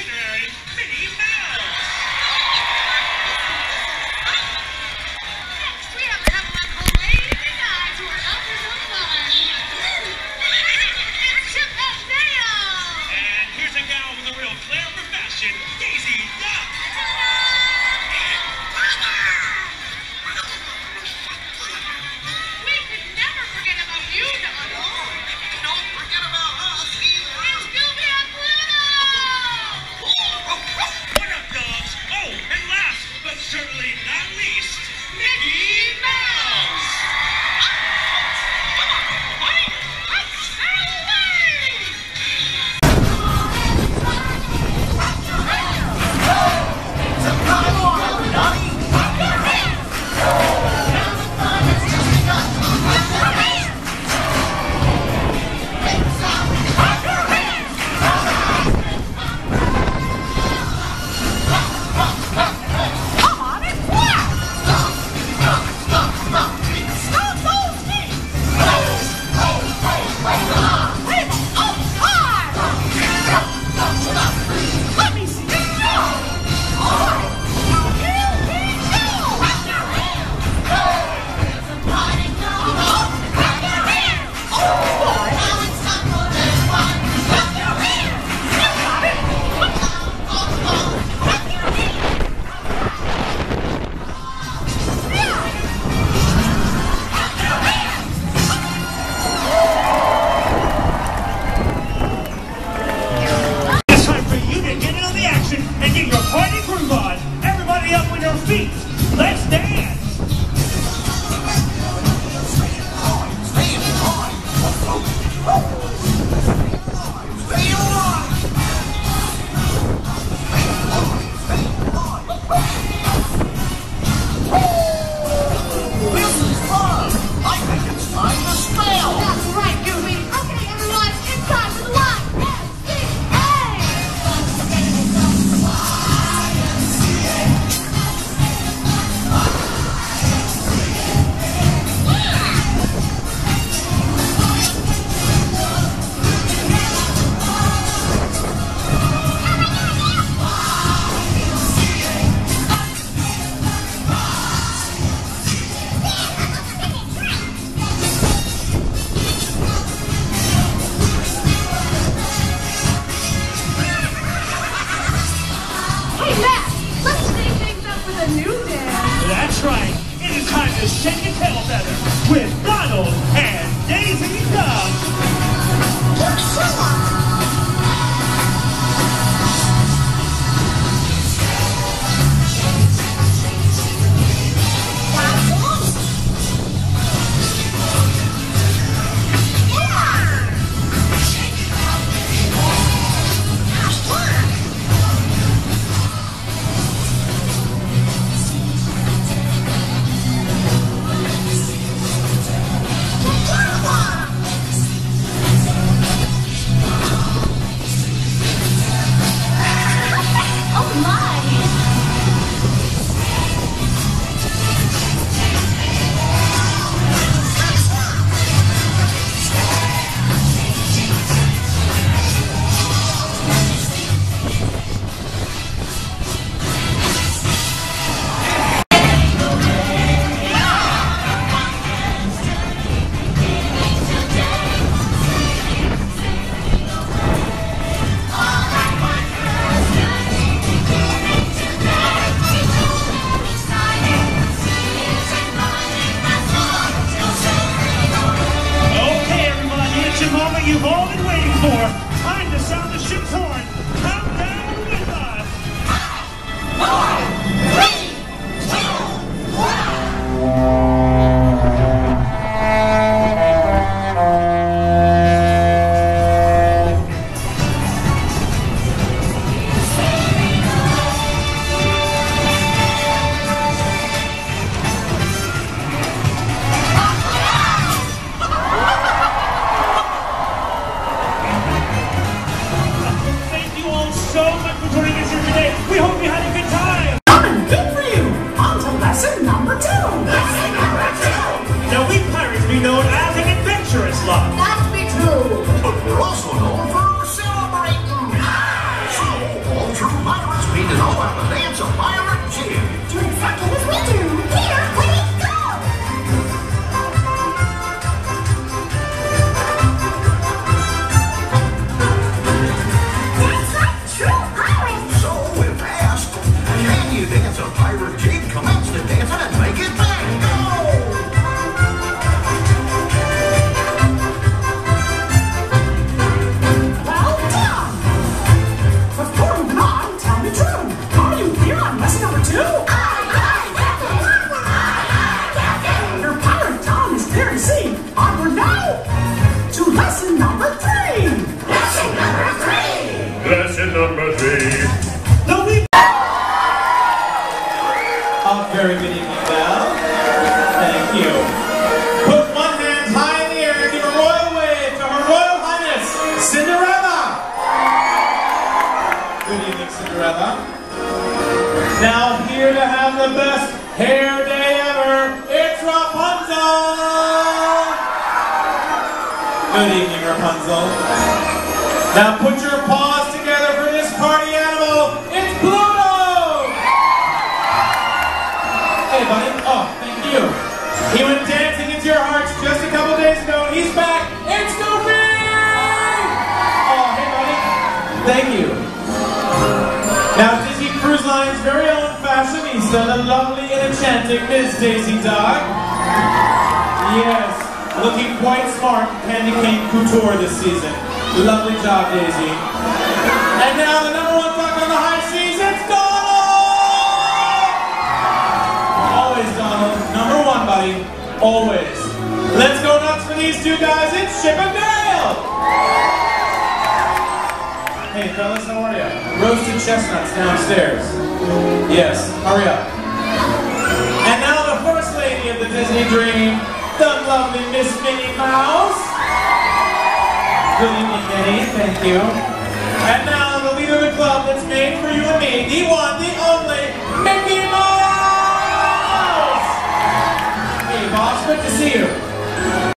legendary Minnie Mouse. Next, we have a couple of crazy guys who are lovers of fun. It's Chip and Dale. And here's a gal with a real flair for fashion, Daisy Duck. We could never forget about you, Donald. Don't forget about us either. It's Scooby and Pluto. What up, dogs? Oh, and last, but certainly not least, Mickey Mouse. And get your party groove on. Everybody up with your feet. Let's dance. This is fun. I think it's time to spell. That's right, Goofy. Okay, everyone, it's time for the That's right. It is time to shake your tail feathers with Donald and Daisy Duck. Yeah! Good evening, Cinderella. Now here to have the best hair day ever, it's Rapunzel! Good evening, Rapunzel. Now put your paws together for this party animal, it's Pluto! Hey buddy, oh, thank you. He went dancing into your hearts just a couple days ago and he's back, it's Goofy! Oh, hey buddy, thank you. Now Disney Cruise Line's very own fashionista, the lovely and enchanting Miss Daisy Dog. Yes, looking quite smart, candy cane couture this season. Lovely job, Daisy. And now the #1 duck on the high seas, it's Donald! Always Donald, #1, buddy, always. Let's go nuts for these two guys, it's Chip and Dale! Hey fellas, how are ya? Roasted chestnuts downstairs. Yes, hurry up. And now the first lady of the Disney Dream, the lovely Miss Minnie Mouse. Good evening, Minnie, thank you.